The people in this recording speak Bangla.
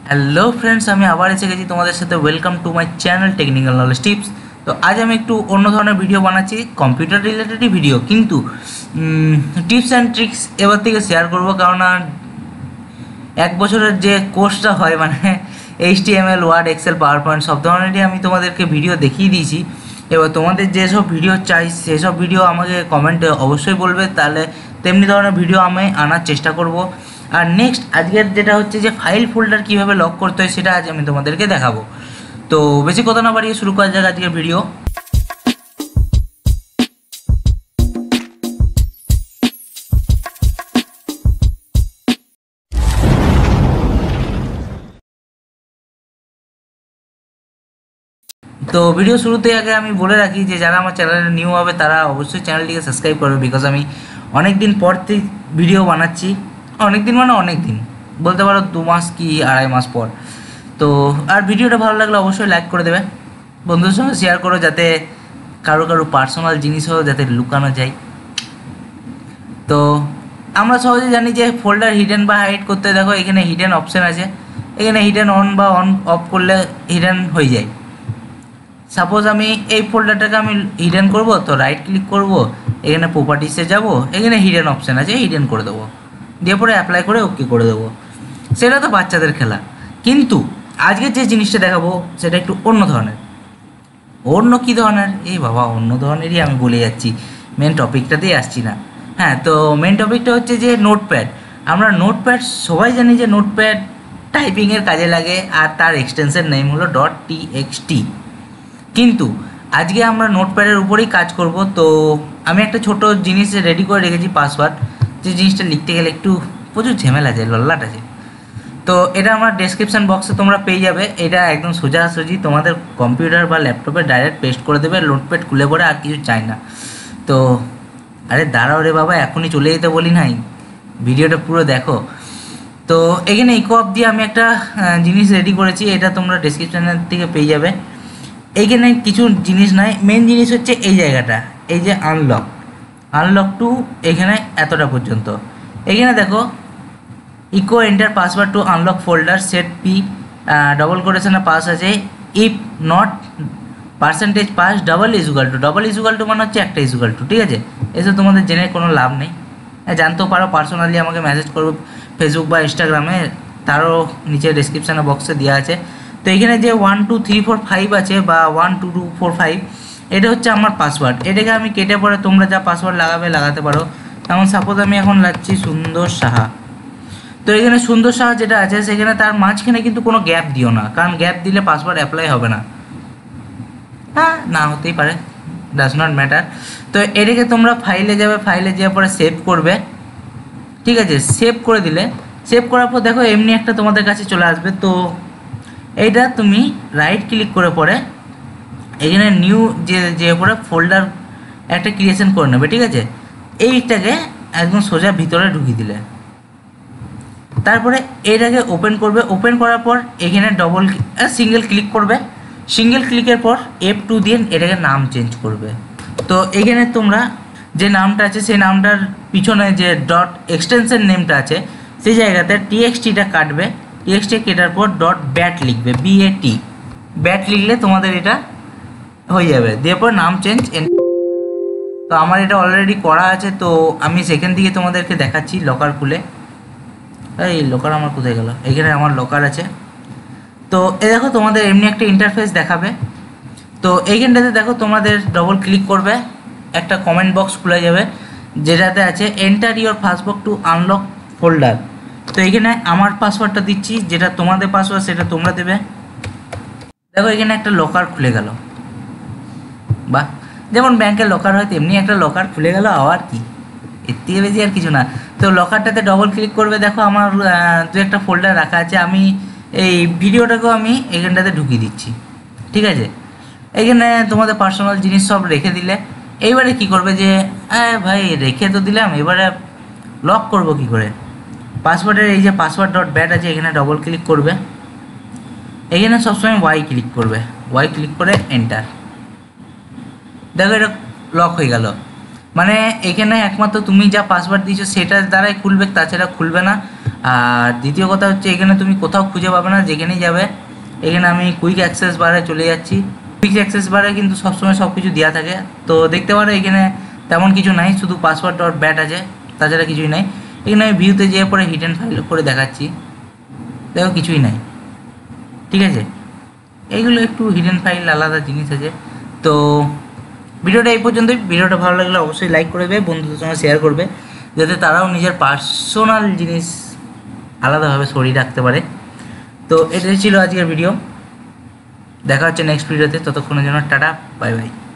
হ্যালো ফ্রেন্ডস, আমি আবার এসে গেছি তোমাদের সাথে। Welcome to my channel technical knowledge tips. তো আজ আমি একটু অন্য ধরনের ভিডিও বানাচ্ছি, কম্পিউটার রিলেটেডই ভিডিও, কিন্তু টিপস অ্যান্ড ট্রিক্স এবার থেকে শেয়ার করব। কারণ এক বছরের যে কোর্সটা হয়, মানে HTML, Word, Excel, PowerPoint সব ধরনেরই আমি তোমাদেরকে ভিডিও দেখিয়ে দিয়েছি। এবার তোমাদের যেসব ভিডিও চাই সেসব ভিডিও আমাকে কমেন্টে অবশ্যই বলবে, তাহলে তেমনি ধরনের ভিডিও আমি আনার চেষ্টা করব। আর নেক্সট আজকের যেটা হচ্ছে যে ফাইল ফোল্ডার কীভাবে লক করতে হয় সেটা আজ আমি তোমাদেরকে দেখাবো। তো বেশি কথা না বাড়িয়ে শুরু করা যাক আজকের ভিডিও। তো ভিডিও শুরুতে আগে আমি বলে রাখি যে যারা আমার চ্যানেলে নিউ হবে তারা অবশ্যই চ্যানেলটিকে সাবস্ক্রাইব করবে, বিকজ আমি অনেক দিন পর থেকে ভিডিও বানাচ্ছি। অনেক দিন মানে অনেক দিন বলতে পারো, 2 মাস কি 2.5 মাস পর। তো আর ভিডিওটা ভালো লাগলে অবশ্যই লাইক করে দেবে, বন্ধুদের সঙ্গে শেয়ার করো, যাতে কারো পার্সোনাল জিনিসও যাতে লুকানো যায়। তো আমরা সহজে জানি যে ফোল্ডার হিডেন বা হাইড করতে, দেখো এখানে হিডেন অপশান আছে, এখানে হিডেন অন বা অন অফ করলে হিডেন হয়ে যায়। সাপোজ আমি এই ফোল্ডারটাকে আমি হিডেন করব, তো রাইট ক্লিক করব, এখানে প্রপার্টিসে যাব, এখানে হিডেন অপশান আছে, হিডেন করে দেবো, দিয়ে পরে অ্যাপ্লাই করে ওকে করে দেবো। সেটা তো বাচ্চাদের খেলা, কিন্তু আজকের যে জিনিসটা দেখাবো সেটা একটু অন্য ধরনের। অন্য কী ধরনের? এই বাবা, অন্য ধরনেরই আমি বলে যাচ্ছি, মেন টপিকটাতেই আসছি না। হ্যাঁ, তো মেন টপিকটা হচ্ছে যে নোটপ্যাড। আমরা নোটপ্যাড সবাই জানি যে নোটপ্যাড টাইপিংয়ের কাজে লাগে, আর তার এক্সটেনশন নেম হলো .txt। কিন্তু আজকে আমরা নোটপ্যাডের উপরেই কাজ করব। তো আমি একটা ছোট জিনিস রেডি করে রেখেছি, পাসওয়ার্ড। যে জিনিসটা লিখতে গেলে একটু প্রচুর ঝামেলা আছে, লল্লাট আছে। তো এটা আমার ডেসক্রিপশান বক্সে তোমরা পেয়ে যাবে। এটা একদম সোজাসুজি তোমাদের কম্পিউটার বা ল্যাপটপে ডাইরেক্ট পেস্ট করে দেবে, নোটপ্যাড খুলে পড়ে আর কিছু চাই না। তো আরে দাঁড়াও রে বাবা, এখনই চলে যেতে বলি নাই, ভিডিওটা পুরো দেখো। তো এখানে ইকো অফ দিয়ে আমি একটা জিনিস রেডি করেছি, এটা তোমরা ডেসক্রিপশানের থেকে পেয়ে যাবে। এইখানে কিছু জিনিস নাই, মেন জিনিস হচ্ছে এই জায়গাটা, এই যে আনলক টু, এখানে এতটা পর্যন্ত। এখানে দেখো echo enter password to unlock folder set P double কোটেশনে পাস আছে, if not percentage pass double equal to মানে হচ্ছে একটা ইজুগাল টু। ঠিক আছে, এসব তোমাদের জেনে কোনো লাভ নেই, জানতেও পারো, পার্সোনালি আমাকে মেসেজ করবো ফেসবুক বা ইনস্টাগ্রামে, তারও নিচে ডেসক্রিপশানে বক্সে দেওয়া আছে। তো এখানে যে 1 2 3 4 5 আছে, বা 1 2 2 4 5, এটা হচ্ছে আমার পাসওয়ার্ড। এটাকে আমি কেটে পরে তোমরা যা পাসওয়ার্ড লাগাতে পারো। যেমন সাপোজ আমি এখন লাগছি সুন্দর সাহা। তো এখানে সুন্দর সাহা যেটা আছে, সেখানে তার মাঝখানে কিন্তু কোনো গ্যাপ দিও না, কারণ গ্যাপ দিলে পাসওয়ার্ড অ্যাপ্লাই হবে না। হ্যাঁ, না হতেই পারে, ডাজ নট ম্যাটার। তো এটাকে তোমরা ফাইলে যাবে, ফাইলে যাওয়ার পরে সেভ করবে। ঠিক আছে, সেভ করে দিলে, সেভ করার পর দেখো এমনি একটা তোমাদের কাছে চলে আসবে। তো এইটা তুমি রাইট ক্লিক করে পরে এখানে নিউ যে পরে ফোল্ডার একটা ক্রিয়েশন করে নেবে। ঠিক আছে, এইটাকে একদম সোজা ভিতরে ঢুকিয়ে দিলে, তারপরে এটাকে ওপেন করবে। ওপেন করার পর এখানে সিঙ্গেল ক্লিক করবে। সিঙ্গেল ক্লিকের পর F2 দিয়ে এটাকে নাম চেঞ্জ করবে। তো এখানে তোমরা যে নামটা আছে সেই নামটার পিছনে যে ডট এক্সটেনশন নেমটা আছে সেই জায়গাতে TXTটা কাটবে। TXT কেটার পর .bat লিখবে, BAT। ব্যাট লিখলে তোমাদের এটা হয়ে যাবে, দিয়ে পর নাম চেঞ্জ। তো আমার এটা অলরেডি করা আছে, তো আমি সেখান থেকে তোমাদেরকে দেখাচ্ছি লকার খুলে। এই লকার আমার কোথায় গেল? এখানে আমার লকার আছে। তো এ দেখো তোমাদের এমনি একটা ইন্টারফেস দেখাবে। তো এইখানটাতে দেখো তোমাদের ডবল ক্লিক করবে, একটা কমেন্ট বক্স খুলে যাবে যেটাতে আছে enter your password to unlock folder. তো এখানে আমার পাসওয়ার্ডটা দিচ্ছি, যেটা তোমাদের পাসওয়ার্ড সেটা তোমরা দেবে। দেখো এখানে একটা লকার খুলে গেল, বাহ, যেমন ব্যাংকের লকার হয় তেমনি একটা লকার খুলে গেল। আবার কি, এর থেকে বেশি আর কিছু না। তো লকারটাতে ডবল ক্লিক করবে, দেখো আমার দু একটা ফোল্ডার রাখা আছে, আমি এই ভিডিওটাকেও আমি এখানটাতে ঢুকিয়ে দিচ্ছি। ঠিক আছে, এখানে তোমাদের পার্সোনাল জিনিস সব রেখে দিলে। এইবারে কি করবে যে ভাই রেখে তো দিলাম, এবারে লক করব কি করে? পাসওয়ার্ডের এই যে পাসওয়ার্ড .bat আছে, এখানে ডবল ক্লিক করবে। এখানে সবসময় ওয়াই ক্লিক করবে, ওয়াই ক্লিক করে এন্টার। দেখো এটা লক হয়ে গেল। মানে এখানে একমাত্র তুমি যা পাসওয়ার্ড দিয়েছো সেটার দ্বারাই খুলবে, তাছাড়া খুলবে না। আর দ্বিতীয় কথা হচ্ছে এখানে তুমি কোথাও খুঁজে পাবে না, যেখানেই যাবে। এখানে আমি কুইক অ্যাক্সেস বারে চলে যাচ্ছি। কুইক অ্যাক্সেস বারে কিন্তু সবসময় সব কিছু দেওয়া থাকে, তো দেখতে পারো এখানে তেমন কিছু নাই, শুধু পাসওয়ার্ড ডট ব্যাট আছে, তাছাড়া কিছুই নাই। এখানে আমি ভিউতে যেয়ে পরে হিডেন ফাইল করে দেখাচ্ছি, দেখো কিছুই নাই, ঠিক আছে। এইগুলো একটু হিডেন ফাইল, আলাদা জিনিস আছে। তো ভিডিওটা এই পর্যন্তই। ভিডিওটা ভালো লাগলে অবশ্যই লাইক করে দেবে, বন্ধুদের সঙ্গে শেয়ার করবে, যাতে তারাও নিজের পার্সোনাল জিনিস আলাদাভাবে সরিয়ে রাখতে পারে। তো এটাই ছিল আজকের ভিডিও, দেখা হচ্ছে নেক্সট ভিডিওতে। ততক্ষণের জন্য টাটা, বাই বাই।